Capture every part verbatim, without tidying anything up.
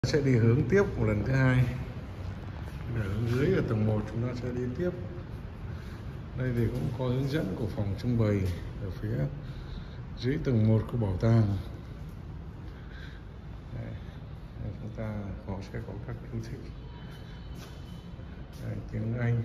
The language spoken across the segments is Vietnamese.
Sẽ đi hướng tiếp một lần thứ hai. Ở hướng dưới ở tầng một chúng ta sẽ đi tiếp. Đây thì cũng có hướng dẫn của phòng trưng bày ở phía dưới tầng một của bảo tàng. Đây, chúng ta họ sẽ có các chú thích đây, tiếng Anh.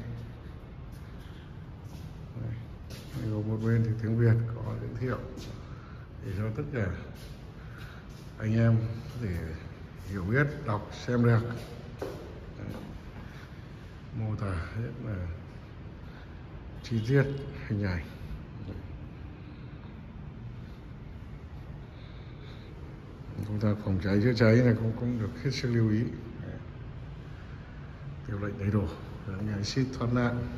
Đây, đây, một bên thì tiếng Việt có giới thiệu để cho tất cả anh em có thể hiểu biết, đọc, xem được. Đấy. Mô tả rất là chi tiết hình ảnh. Công tác phòng cháy chữa cháy này cũng cũng được hết sức lưu ý. Đấy. Điều lệnh đầy đủ, nhảy xít thoát nạn.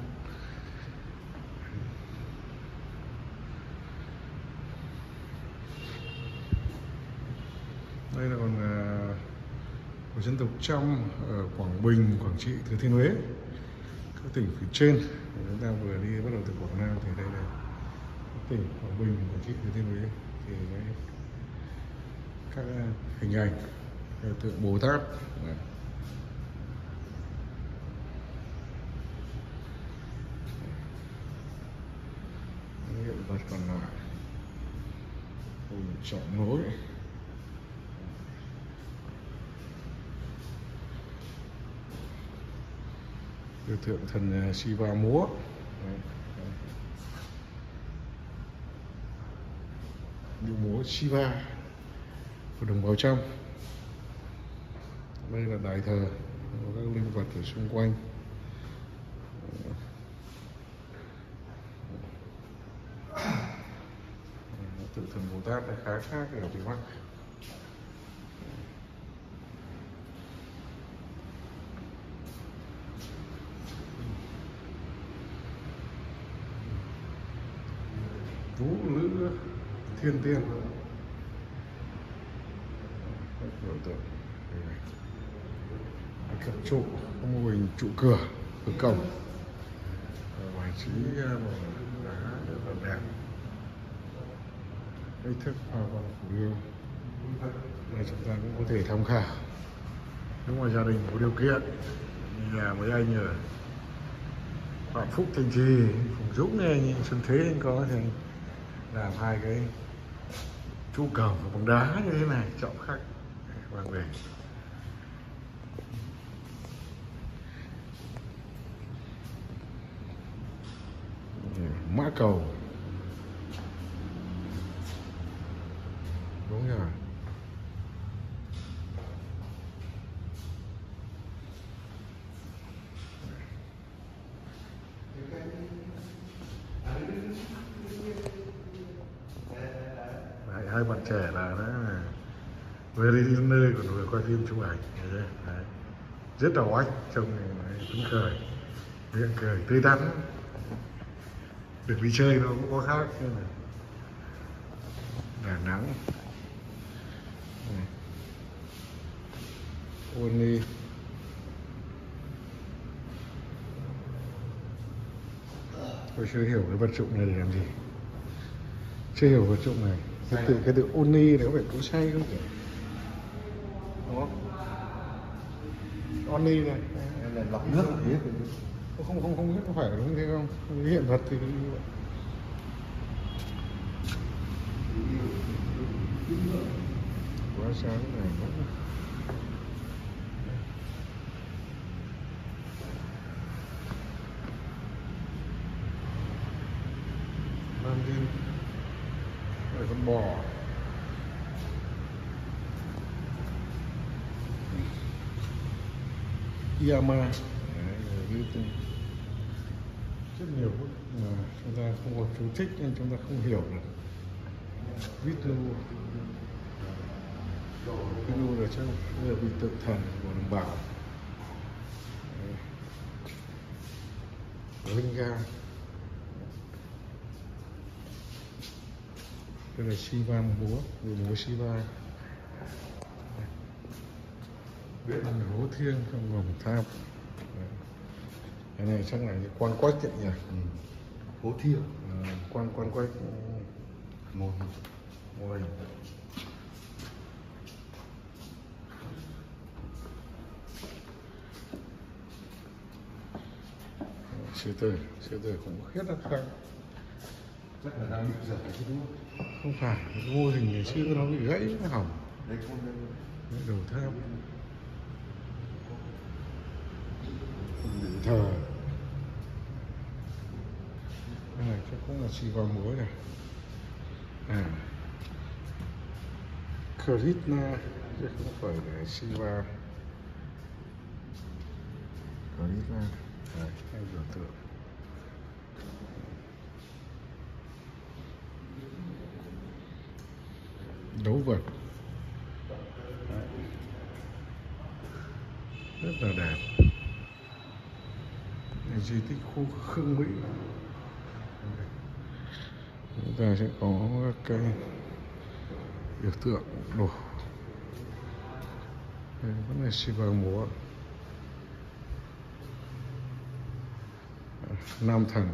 Đây là còn uh, của dân tộc Chăm ở Quảng Bình, Quảng Trị, Thừa Thiên Huế, các tỉnh phía trên. Chúng ta vừa đi bắt đầu từ Quảng Nam thì đây là các tỉnh Quảng Bình, Quảng Trị, Thừa Thiên Huế thì đấy, các uh, hình ảnh tượng Bồ Tát. Đấy. Hiện vật còn lại cùng trọng nối. Biểu tượng thần Shiva múa. Điệu múa Shiva của đồng bào Chăm. Đây là đài thờ có các linh vật ở xung quanh. Tượng thần Bồ Tát là khá khác ở phía Bắc. Vũ Lữ Thiên Tiên. Các biểu tượng các trụ, mô hình trụ cửa, cửa cổng, bài trí bằng đá rất là đẹp. Cách thức hoa văn phù điêu đây chúng ta cũng có thể tham khảo. Nếu mà gia đình có điều kiện, nhà mấy anh ở Phạm Phúc, Thanh Trì, Phùng Dũng này, như Xuân Thế anh có thì làm hai cái trụ cổng bằng đá như thế này, trọng khách mang về. Mã cầu đúng rồi. Đấy, hai bạn trẻ là đã vừa đi đến nơi còn vừa quay phim chụp ảnh. Đấy. Rất đầu óc, trông phấn khởi, miệng cười tươi tắn. Được đi chơi nó cũng có khác như là Đà Nẵng. Ôn đi. Tôi chưa hiểu cái vật dụng này để làm gì. Chưa hiểu vật dụng này. Cái từ cái từ Oni này có phải cỗ say không nhỉ? Đúng không? Oni này là lọc nước ở phía không không không biết có phải đúng thế không? Cái hiện vật thì như vậy. Quá sáng này vẫn mang đi rồi con bò. Yama rất nhiều mà chúng ta không có chú thích nên chúng ta không hiểu được. Vishnu Vishnu là trong là vị tượng thần của đồng bào. Linga đây là Shiva múa, người múa Shiva. Biết là hố thiêng trong vòng tham. Cái này chắc là cái quan quách đấy nhỉ? Ừ. Hố thiêng. À, quan quan quách mô hình. Mô hình. Sư tử, sư tử cũng rất là khăn. Chắc là đang bị dở cái đuôi. Không phải, cái mô hình ngày xưa nó bị gãy, nó hỏng. Đây con đây. Đấy, đầu tháp. Đỉnh thờ. Cái này chắc cũng là xì vào múa này. À. Krishna, chứ không phải là Shiva. Krishna, đấy, hai biểu tượng. Đấu vật. Đấy. Rất là đẹp. Di tích khu Khương Mỹ. Chúng ta sẽ có các cái biểu tượng đồ. Đây vẫn là Shiva múa. Nam thần.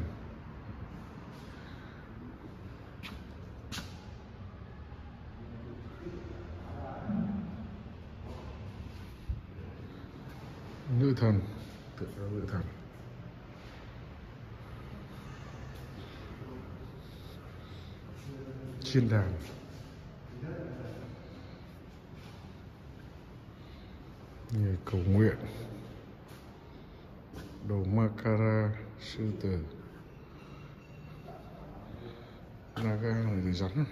Nữ thần, tượng là nữ thần. Chiên đàn. Người cầu nguyện. Đồ Makara, sư tử. Naga là người rắn.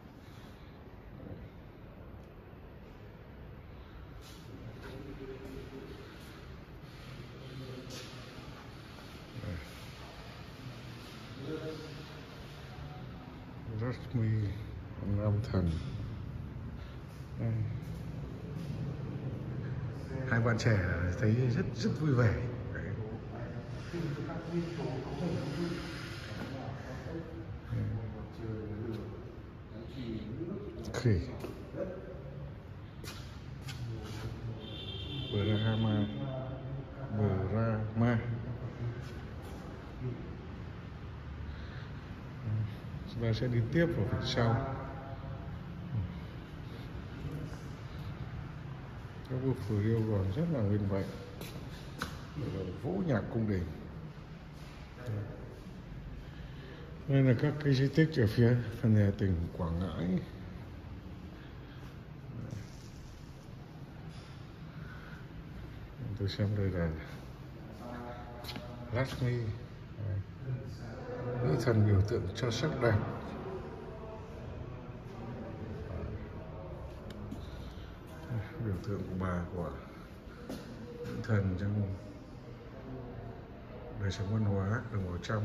Rashmi, nam thần. Đây. Hai bạn trẻ thấy rất rất vui vẻ. Khỉ. Brahma, Brahma. Chúng ta sẽ đi tiếp vào phần sau. Các vua phù điêu còn rất là nguyên vẹn. Đây là Vũ Nhạc Cung Đình. Đây là các cái di tích ở phía phần hè tỉnh Quảng Ngãi. Tôi xem đây là Lakshmi, nữ thần biểu tượng cho sắc đẹp. Biểu tượng của bà, của nữ thần trong đời sống văn hóa ở màu trong.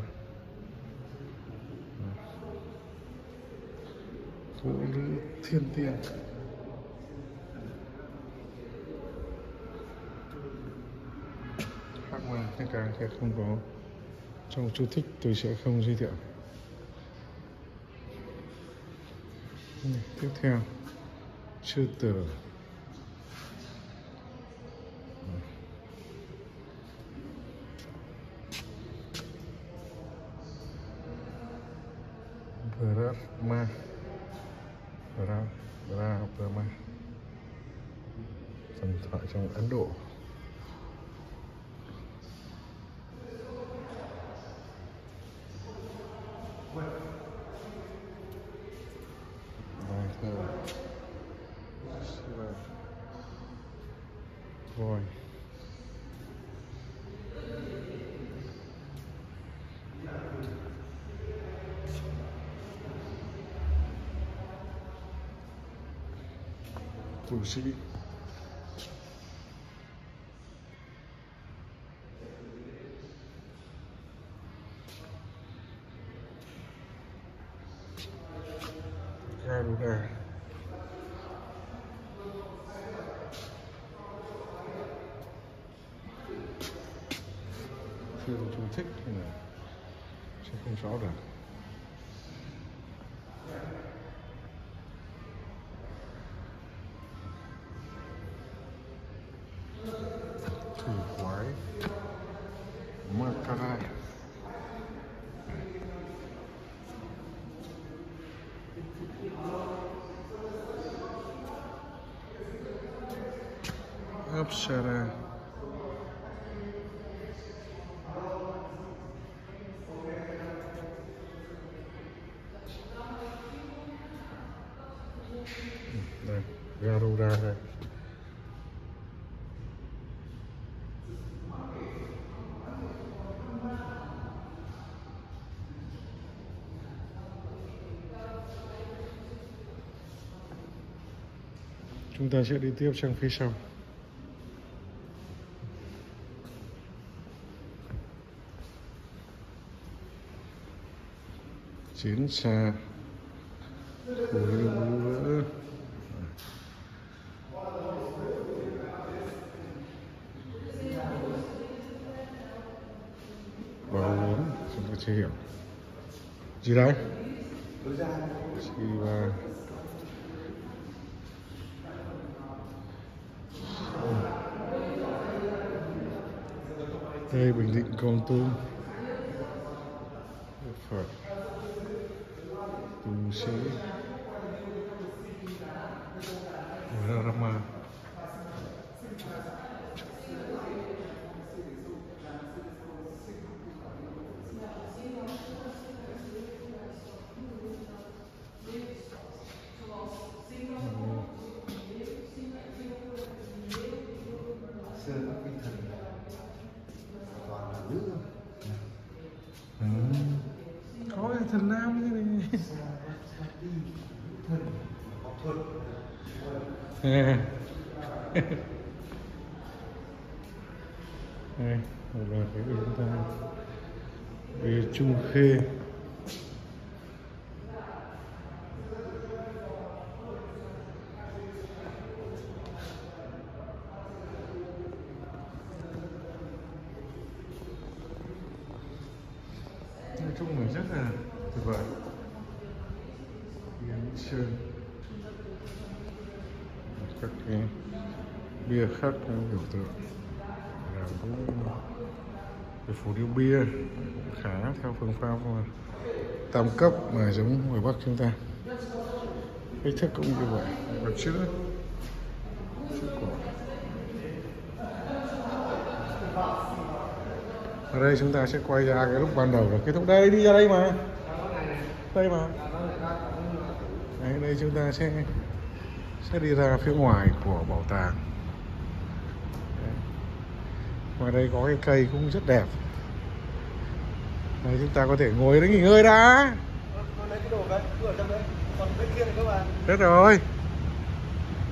Phụ nữ thiên tiên. Khác mà cái càng sẽ không có trong chú thích, tôi sẽ không giới thiệu. Tiếp theo, sư tử. Brahma, Bra, Bra, Brahma, thần thoại trong Ấn Độ. Bài thơ Shiva, voi. Tu sĩ. Garuda. Chưa chú thích nên là sẽ không rõ được. Thủy quái Makara. Apsara. chúng ta sẽ đi tiếp sang phía sau. Chiến xa của nữa. Bảo bốn chúng ta chưa hiểu gì đấy. Chị và đây Bình Định Kon Tum, Phật tu sĩ Rama. Xưa các vị thần toàn là nữ thôi. Ừ. Có cái thần nam như này. Thần học thuật. Đây, một loạt cái của chúng ta về Trung Khê. Nói chung là rất là tuyệt vời. Yến Sơn, các cái bia khác biểu tượng là cũng cái phù điêu bia cũng khá theo phương pháp tam cấp mà giống ngoài Bắc chúng ta. Kích thước cũng như vậy, và chữ chữ cổ. Ở đây chúng ta sẽ quay ra cái lúc ban đầu là kết thúc. Đây, đi ra đây mà, đây mà. Đấy, đây chúng ta sẽ sẽ đi ra phía ngoài của bảo tàng. Đấy. Ngoài đây có cái cây cũng rất đẹp. Đây chúng ta có thể ngồi đấy nghỉ ngơi đã. Con lấy cái đồ cái, cứ ở trong đấy. Còn bên kia này các bạn. Hết rồi.